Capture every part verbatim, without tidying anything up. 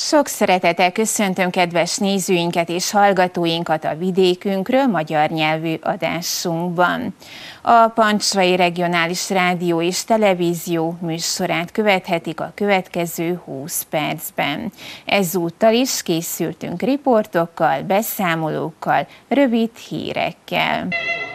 Sok szeretettel köszöntöm kedves nézőinket és hallgatóinkat a vidékünkről magyar nyelvű adásunkban. A Pancsrai Regionális Rádió és Televízió műsorát követhetik a következő húsz percben. Ezúttal is készültünk riportokkal, beszámolókkal, rövid hírekkel.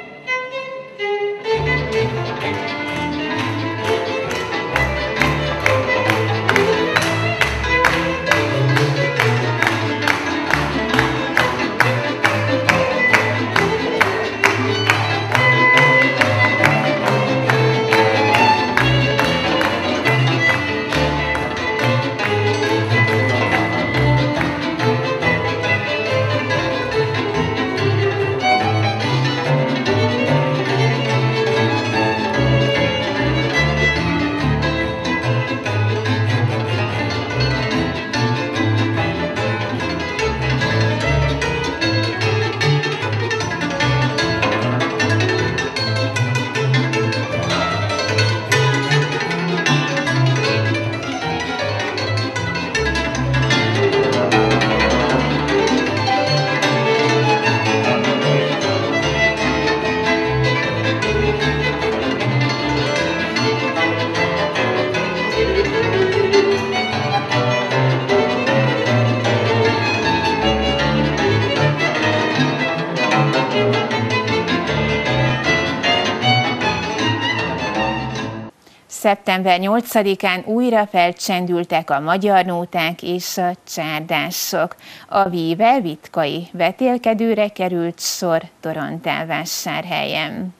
szeptember nyolcadikán újra felcsendültek a magyar nóták és a csárdások. A víve vitkai vetélkedőre került sor Torontálvásárhelyen.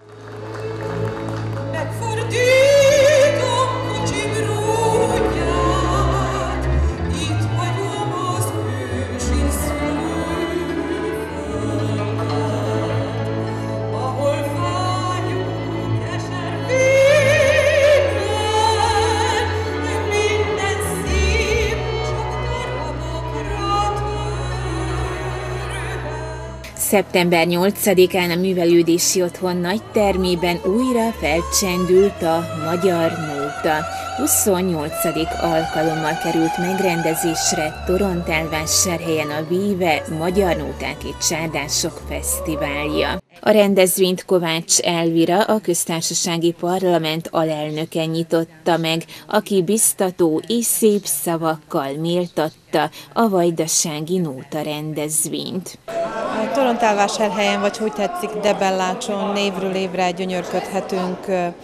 szeptember nyolcadikán a Művelődési Otthon nagytermében újra felcsendült a magyar nóta. huszonnyolcadik alkalommal került megrendezésre Torontálvásárhelyen a víve Magyar Nóták és Csárdások Fesztiválja. A rendezvényt Kovács Elvira, a Köztársasági Parlament alelnöke nyitotta meg, aki biztató és szép szavakkal méltatta a vajdasági nóta rendezvényt. Torontálvásárhelyen, vagy hogy tetszik, Debellácson névről évre gyönyörködhetünk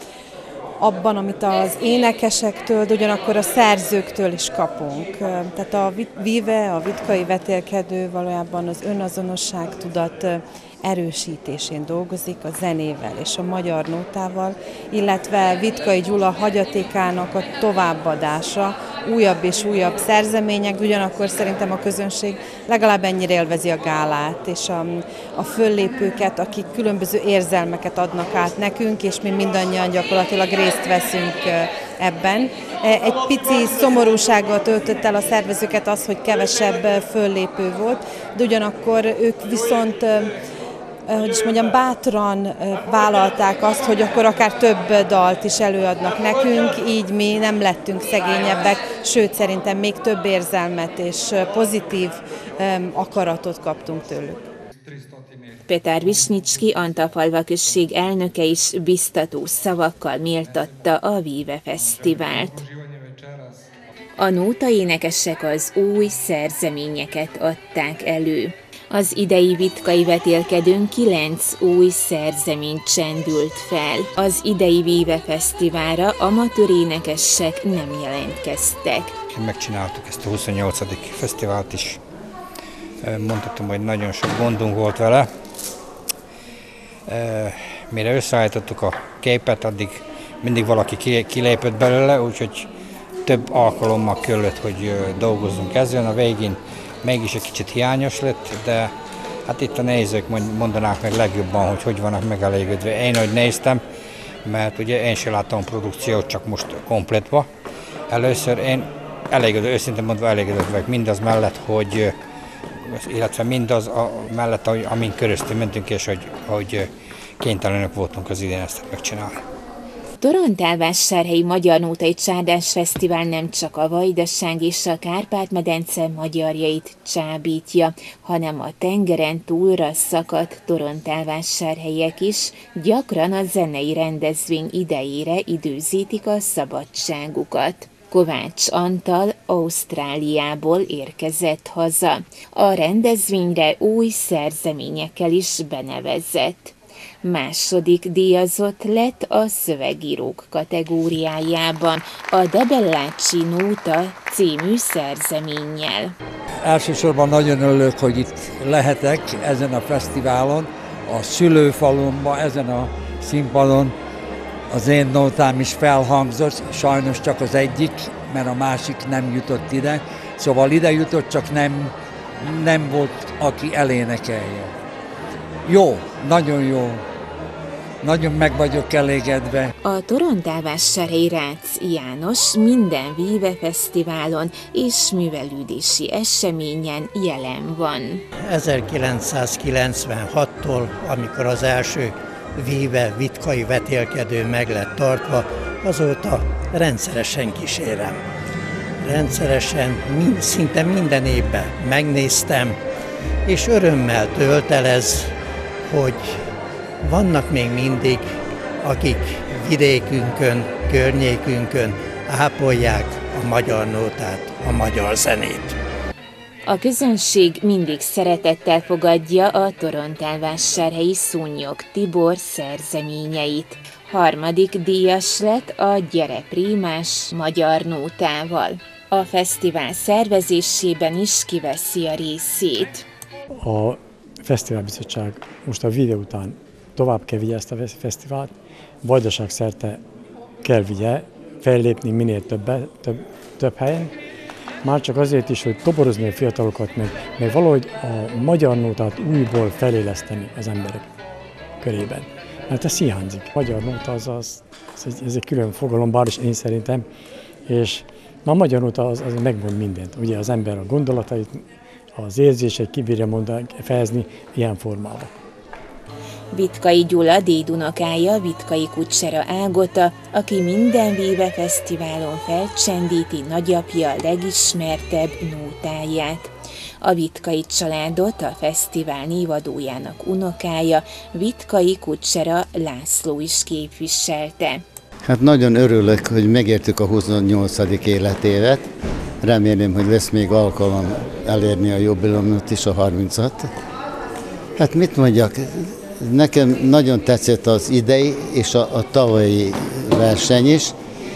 abban, amit az énekesektől, de ugyanakkor a szerzőktől is kapunk. Tehát a víve, a vitkai vetélkedő valójában az önazonosságtudat erősítésén dolgozik a zenével és a magyar nótával, illetve Vitkai Gyula hagyatékának a továbbadása, újabb és újabb szerzemények, ugyanakkor szerintem a közönség legalább ennyire élvezi a gálát, és a, a föllépőket, akik különböző érzelmeket adnak át nekünk, és mi mindannyian gyakorlatilag részt veszünk ebben. Egy pici szomorúsággal töltött el a szervezőket az, hogy kevesebb föllépő volt, de ugyanakkor ők viszont hogy is mondjam, bátran vállalták azt, hogy akkor akár több dalt is előadnak nekünk, így mi nem lettünk szegényebbek, sőt szerintem még több érzelmet és pozitív akaratot kaptunk tőlük. Petár Visnyicski, Antafalva község elnöke is biztató szavakkal méltatta a Víve Fesztivált. A nótaénekesek az új szerzeményeket adták elő. Az idei vitkai vetélkedőn kilenc új szerzemény csendült fel. Az idei Víve Fesztiválra amatőr énekesek nem jelentkeztek. Megcsináltuk ezt a huszonnyolcadik fesztivált is. Mondhatom, hogy nagyon sok gondunk volt vele. Mire összeállítottuk a képet, addig mindig valaki kilépett belőle, úgyhogy több alkalommal kellett, hogy dolgozzunk ezen. A végén mégis egy kicsit hiányos lett, de hát itt a nézők mondanák meg legjobban, hogy hogy vannak megelégedve. Én, hogy néztem, mert ugye én sem láttam a produkciót, csak most kompletva. Először én elégedő, őszintén mondva elégedett vagyok mindaz mellett, hogy, illetve mindaz a mellett, amin köröztünk mentünk, és hogy, hogy kénytelenek voltunk az idén ezt megcsinálni. Torontálvásárhelyi Magyar Nótai Csárdás Fesztivál nem csak a Vajdaság és a Kárpát-medence magyarjait csábítja, hanem a tengeren túlra szakadt torontálvásárhelyiek is gyakran a zenei rendezvény idejére időzítik a szabadságukat. Kovács Antal Ausztráliából érkezett haza. A rendezvényre új szerzeményekkel is benevezett. Második díjazott lett a szövegírók kategóriájában a Debellácsi Nóta című szerzeménnyel. Elsősorban nagyon örülök, hogy itt lehetek ezen a fesztiválon, a szülőfalumban, ezen a színpadon. Az én nótám is felhangzott, sajnos csak az egyik, mert a másik nem jutott ide. Szóval ide jutott, csak nem, nem volt, aki elénekelje. Jó, nagyon jó. Nagyon meg vagyok elégedve. A Torontálvásárhelyi Rácz János minden Víve Fesztiválon és művelődési eseményen jelen van. ezerkilencszázkilencvenhattól, amikor az első Víve vitkai vetélkedő meg lett tartva, azóta rendszeresen kísérem. Rendszeresen, mind, szinte minden évben megnéztem, és örömmel tölt el ez, hogy vannak még mindig, akik vidékünkön, környékünkön ápolják a magyar nótát, a magyar zenét. A közönség mindig szeretettel fogadja a torontálvásárhelyi Szúnyog Tibor szerzeményeit. Harmadik díjas lett a Gyere Prímás magyar nótával. A fesztivál szervezésében is kiveszi a részét. A Fesztiválbizottság most a Víve után tovább kell vigye ezt a fesztivált, Vajdaság szerte kell vigye, fellépni minél többe, több, több helyen. Már csak azért is, hogy toborozni a fiatalokat, meg, meg valahogy a magyar nótát újból feléleszteni az emberek körében. Mert ez hiányzik. A magyar nóta az, az, az egy, ez egy külön fogalom, bár is én szerintem, és a magyar nóta az, az megmond mindent. Ugye az ember a gondolatait, az érzéseit kibírja mondani, fejezni ilyen formában. Vitkai Gyula dédunokája Vitkai Kucsera Ágota, aki minden Víve Fesztiválon felcsendíti nagyapja legismertebb nótáját. A Vitkai családot a fesztivál névadójának unokája, Vitkai Kucsera László is képviselte. Hát nagyon örülök, hogy megértük a huszonnyolcadik életévet. Remélem, hogy lesz még alkalom elérni a jubileumot is, a harmincat. Hát mit mondjak, nekem nagyon tetszett az idei és a, a tavalyi verseny is.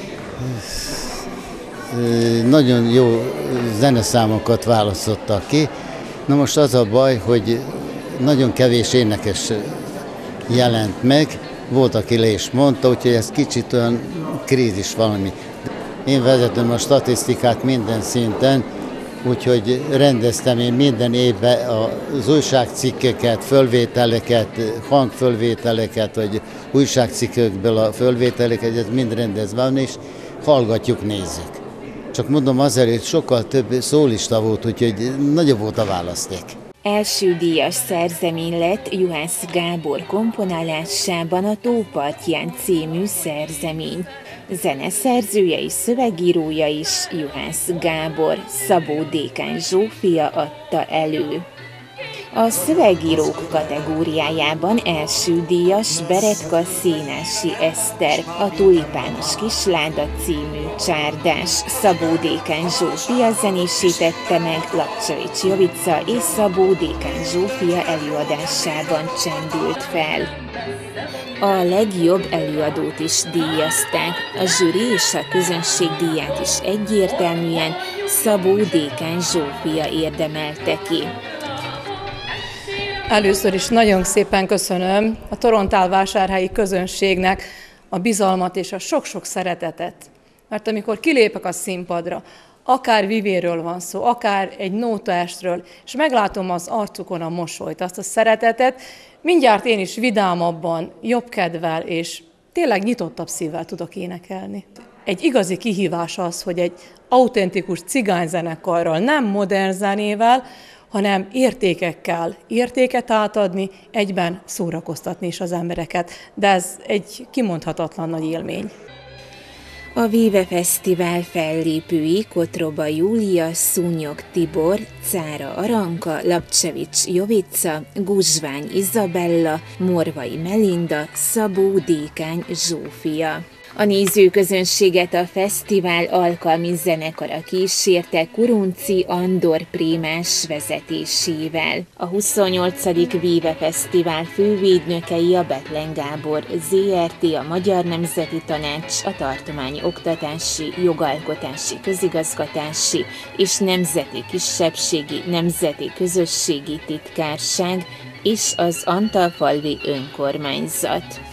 Nagyon jó zeneszámokat választottak ki. Na most az a baj, hogy nagyon kevés énekes jelent meg. Volt, aki le is mondta, úgyhogy ez kicsit olyan krízis valami. Én vezetem a statisztikát minden szinten, úgyhogy rendeztem én minden évben az újságcikkeket, fölvételeket, hangfölvételeket, vagy újságcikkekből a fölvételeket, ez mind rendezve van, és hallgatjuk, nézzük. Csak mondom azért, hogy sokkal több szólista volt, úgyhogy nagyobb volt a választék. Első díjas szerzemény lett Juhász Gábor komponálásában a Tópartján című szerzemény. Zeneszerzője és szövegírója is Juhász Gábor, Szabó Dékány Zsófia adta elő. A szövegírók kategóriájában első díjas Beretka Szénási Eszter, a Tulipános Kisláda című csárdás. Szabó Dékány Zsófia zenésítette meg, Lapcsovics Jovica és Szabó Dékány Zsófia előadásában csendült fel. A legjobb előadót is díjazták, a zsűri és a közönség díját is egyértelműen Szabó Dékány Zsófia érdemelte ki. Először is nagyon szépen köszönöm a torontálvásárhelyi közönségnek a bizalmat és a sok-sok szeretetet. Mert amikor kilépek a színpadra, akár Vivéről van szó, akár egy nótaestről, és meglátom az arcukon a mosolyt, azt a szeretetet, mindjárt én is vidámabban, jobb kedvel és tényleg nyitottabb szívvel tudok énekelni. Egy igazi kihívás az, hogy egy autentikus cigányzenekarral, nem modern zenével, hanem értékekkel értéket átadni, egyben szórakoztatni is az embereket. De ez egy kimondhatatlan nagy élmény. A Vive Fesztivál fellépői Kotroba Júlia, Szúnyog Tibor, Cára Aranka, Lapcsevics Jovica, Guzsvány Izabella, Morvai Melinda, Szabó Dékány Zsófia. A nézőközönséget a fesztivál alkalmi zenekara kísérte Kurunci Andor prémás vezetésével. A huszonnyolcadik Vive Fesztivál fővédnökei a Bethlen Gábor zé er té, a Magyar Nemzeti Tanács, a Tartományi Oktatási, Jogalkotási, Közigazgatási és Nemzeti Kisebbségi Nemzeti Közösségi Titkárság és az Antalfalvi Önkormányzat.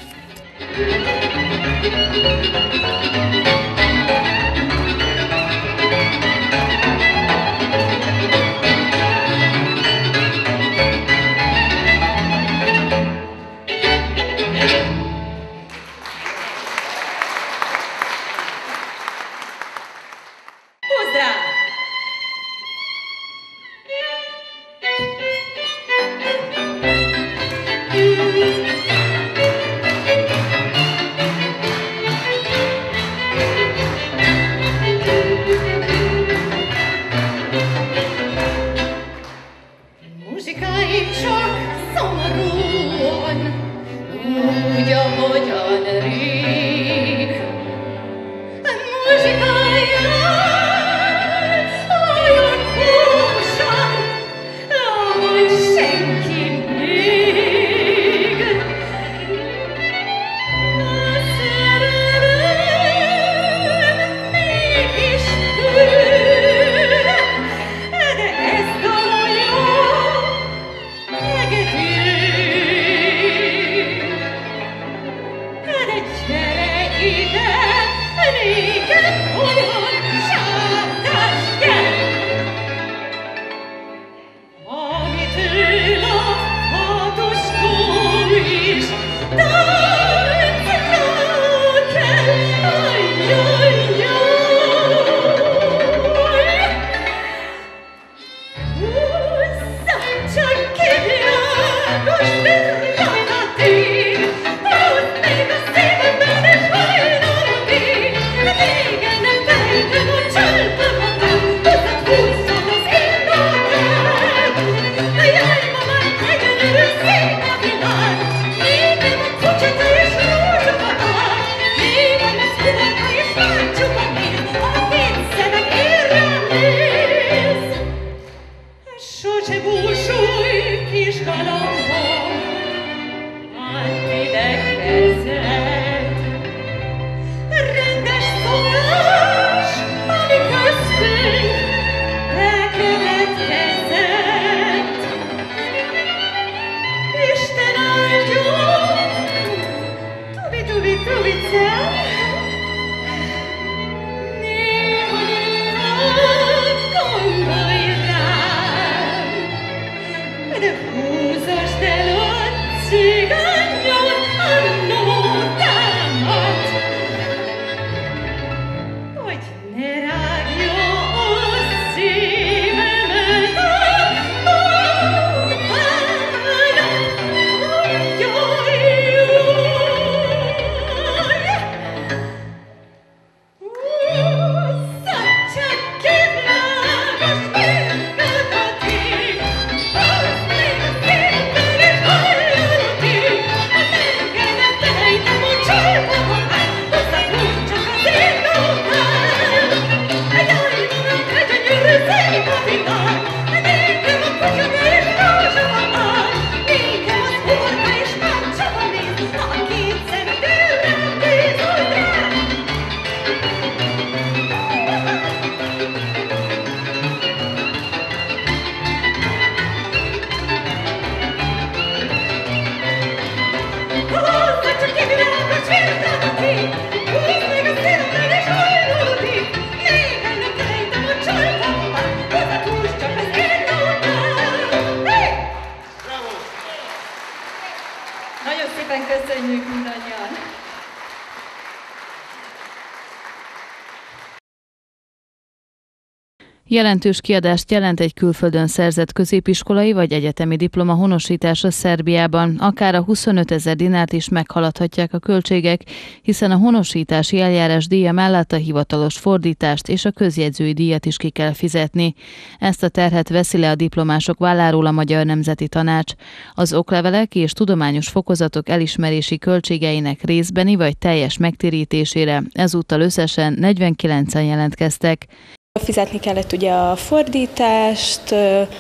Jelentős kiadást jelent egy külföldön szerzett középiskolai vagy egyetemi diploma honosítása Szerbiában. Akár a huszonötezer dinárt is meghaladhatják a költségek, hiszen a honosítási eljárás díja mellett a hivatalos fordítást és a közjegyzői díjat is ki kell fizetni. Ezt a terhet veszi le a diplomások válláról a Magyar Nemzeti Tanács. Az oklevelek és tudományos fokozatok elismerési költségeinek részbeni vagy teljes megtérítésére ezúttal összesen negyvenkilencen jelentkeztek. Fizetni kellett ugye a fordítást,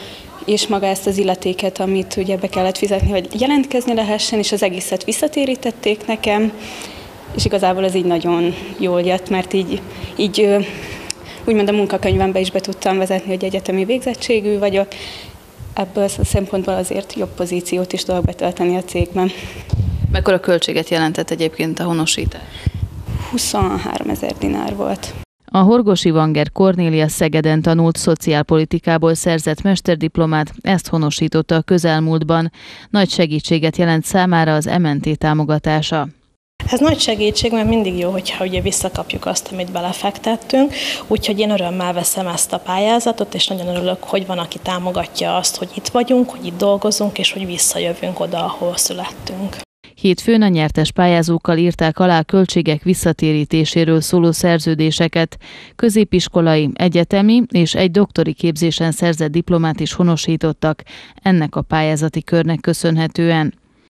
és maga ezt az illetéket, amit ugye be kellett fizetni, hogy jelentkezni lehessen, és az egészet visszatérítették nekem, és igazából ez így nagyon jól jött, mert így, így úgymond a munkakönyvembe is be tudtam vezetni, hogy egyetemi végzettségű vagyok. Ebből a szempontból azért jobb pozíciót is tudok betölteni a cégben. Mekkora költséget jelentett egyébként a honosítás? huszonháromezer dinár volt. A Horgosi Vanger Kornélia Szegeden tanult szociálpolitikából szerzett mesterdiplomát, ezt honosította a közelmúltban. Nagy segítséget jelent számára az em en té támogatása. Ez nagy segítség, mert mindig jó, hogyha ugye visszakapjuk azt, amit belefektettünk, úgyhogy én örömmel veszem ezt a pályázatot, és nagyon örülök, hogy van, aki támogatja azt, hogy itt vagyunk, hogy itt dolgozunk, és hogy visszajövünk oda, ahol születtünk. Hétfőn a nyertes pályázókkal írták alá a költségek visszatérítéséről szóló szerződéseket. Középiskolai, egyetemi és egy doktori képzésen szerzett diplomát is honosítottak ennek a pályázati körnek köszönhetően.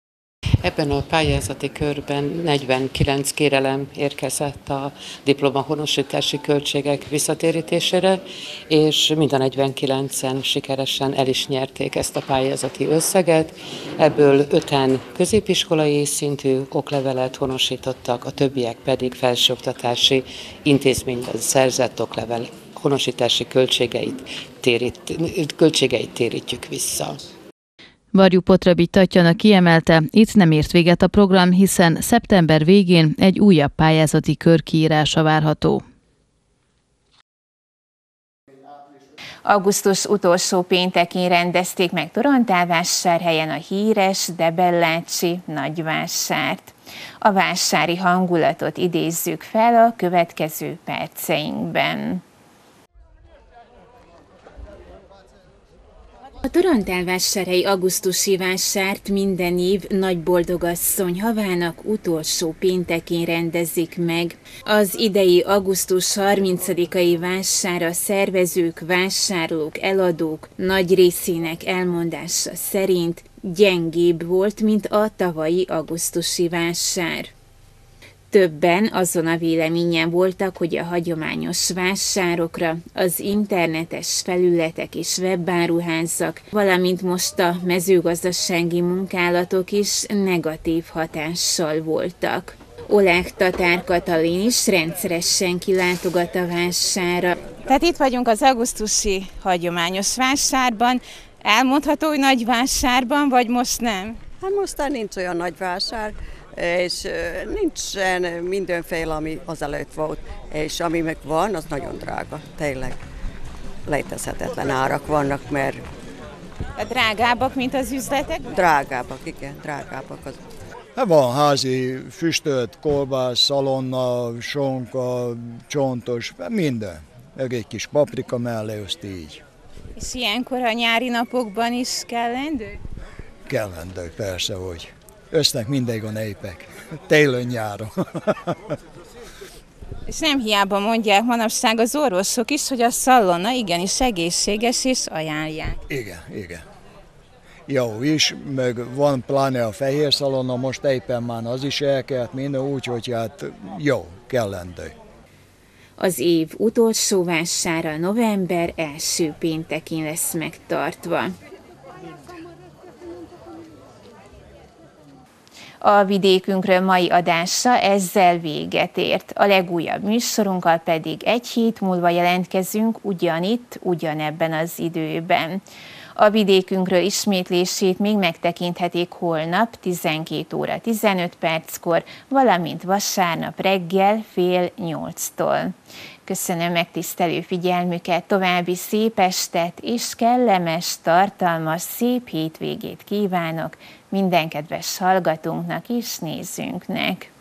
Ebben a pályázati körben negyvenkilenc kérelem érkezett a diplomahonosítási költségek visszatérítésére, és mind a negyvenkilencen sikeresen el is nyerték ezt a pályázati összeget. Ebből öten középiskolai szintű oklevelet honosítottak, a többiek pedig felsőoktatási intézményben szerzett oklevel honosítási költségeit, térít, költségeit térítjük vissza. Varjú Potraby Tatjana kiemelte, itt nem ért véget a program, hiszen szeptember végén egy újabb pályázati kör kiírása várható. Augusztus utolsó péntekén rendezték meg Torontálvásárhelyen a híres Debellácsi nagyvásárt. A vásári hangulatot idézzük fel a következő perceinkben. A Torontálvásárhelyi augusztusi vásárt minden év Nagyboldogasszony havának utolsó péntekén rendezik meg. Az idei augusztus harmincadikai vására szervezők, vásárlók, eladók nagy részének elmondása szerint gyengébb volt, mint a tavalyi augusztusi vásár. Többen azon a véleményen voltak, hogy a hagyományos vásárokra az internetes felületek és webáruházak, valamint most a mezőgazdasági munkálatok is negatív hatással voltak. Oleg Tatár Katalin is rendszeresen kilátogat a vásárra. Tehát itt vagyunk az augusztusi hagyományos vásárban. Elmondható, hogy nagy vásárban, vagy most nem? Hát mostan nincs olyan nagy vásár, és nincsen mindenféle, ami azelőtt volt, és ami meg van, az nagyon drága, tényleg. Létezhetetlen árak vannak, mert... A drágábbak, mint az üzletek? Drágábbak, igen, drágábbak az. Hát van házi füstölt kolbász, szalonna, sonka, csontos, minden. Meg egy kis paprika mellé, azt így. És ilyenkor a nyári napokban is kellendő? Kellendő, persze, hogy. Össznek mindig a népek, télen-nyáron. És nem hiába mondják manapság az orvosok is, hogy a szalonna igenis egészséges és ajánlják. Igen, igen. Jó is, meg van pláne a fehér szalonna, most éppen már az is elkelt minden, úgyhogy hát jó, kellendő. Az év utolsó vására november első péntekén lesz megtartva. A vidékünkről mai adása ezzel véget ért. A legújabb műsorunkkal pedig egy hét múlva jelentkezünk ugyanitt, ugyanebben az időben. A vidékünkről ismétlését még megtekinthetik holnap tizenkét óra tizenöt perckor, valamint vasárnap reggel fél nyolctól. Köszönöm megtisztelő figyelmüket, további szép estet és kellemes, tartalmas, szép hétvégét kívánok minden kedves hallgatónknak és nézőnknek.